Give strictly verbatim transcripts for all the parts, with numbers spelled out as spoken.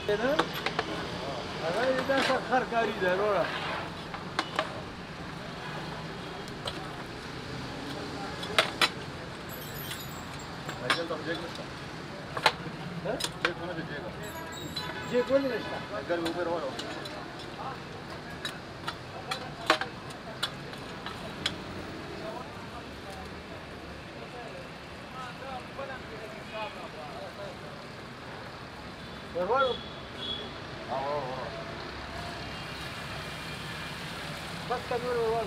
هذا إذا سخر قريدا ورا أجل ده جيك مشتا ها؟ جيك هنا بجيك جيك ولا مشتا؟ أجل موبر ورا ورا اه ورا ورا بس كمل ورا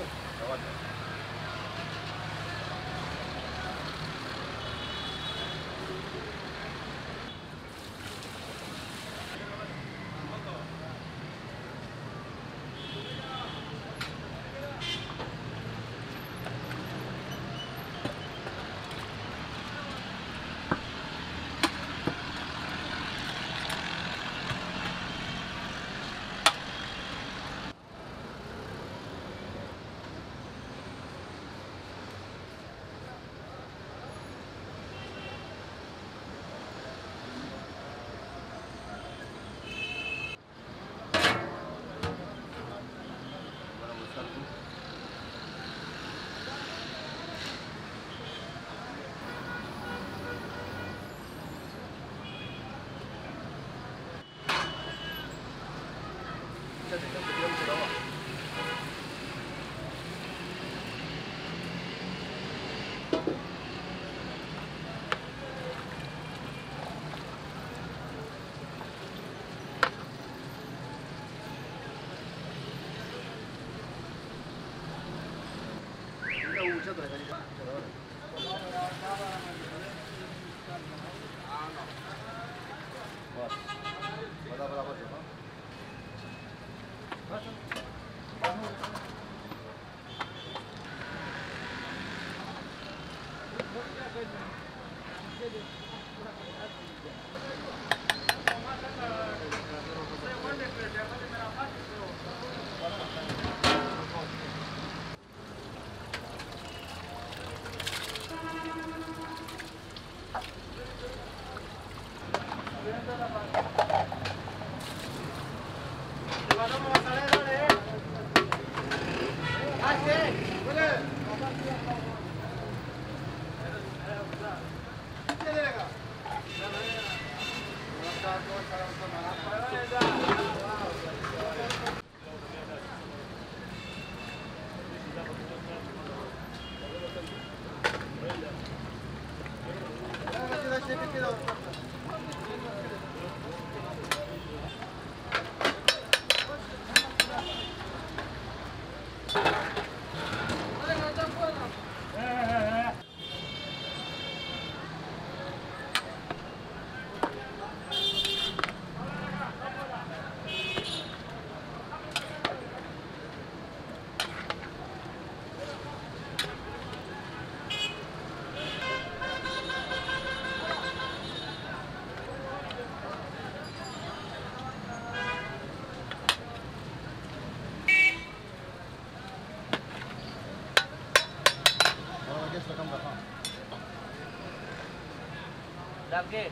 लगे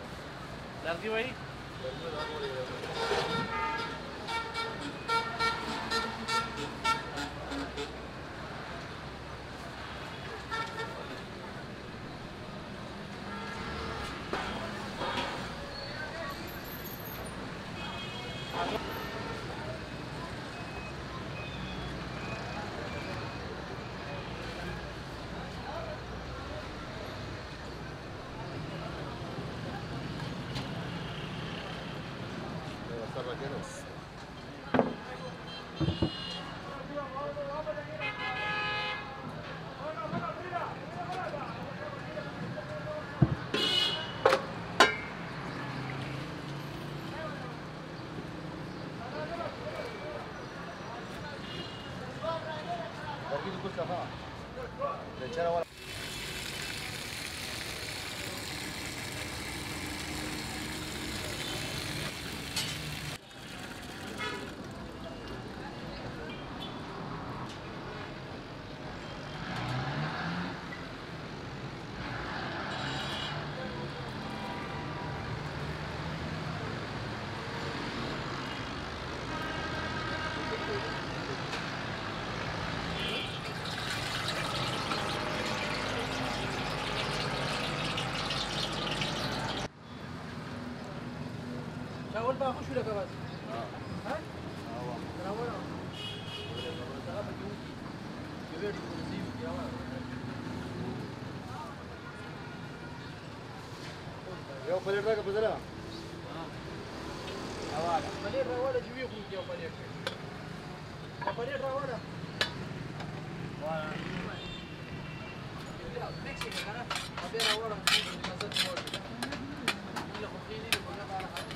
लगी भाई شاول بقى خش لك بس. اه ها؟ اه تراونا. ترى بجيبك. جبت كرسي يا ولد. يا فلير راكب بزلا Awala. Palir rawala jiwi ku ya palir. Ya palir rawala. Wala. Ya, mixi kana. Palir rawala ni mazat mor. Ila khini ni bola bara hadi.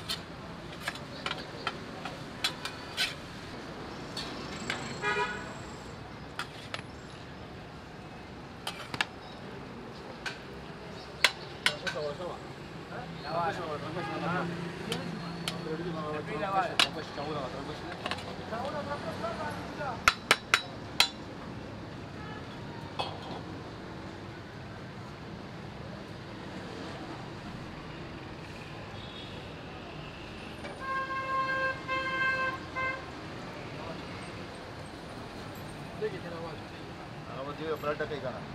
سوا سوا Ya wala. Rawala berapa berapa ni sudah? Degi terawal. انا بدي بلاد كي كان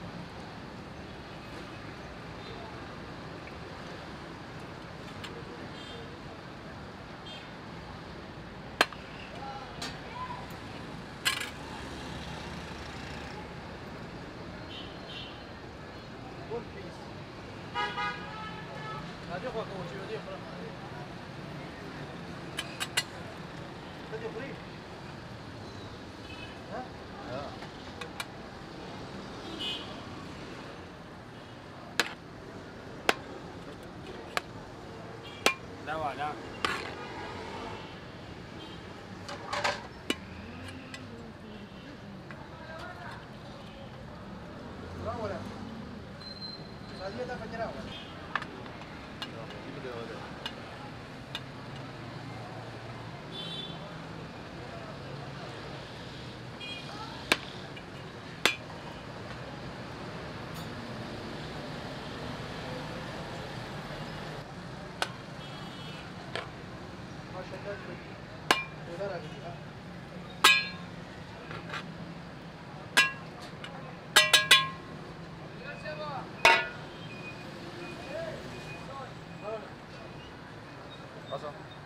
One piece. Ada kau kau cuci dia berapa? Tadi free. Hah? اه لا ولا Rawala. Sadia dah penyerawal. كده ولا Maşallah çok. Dolar abi. حصل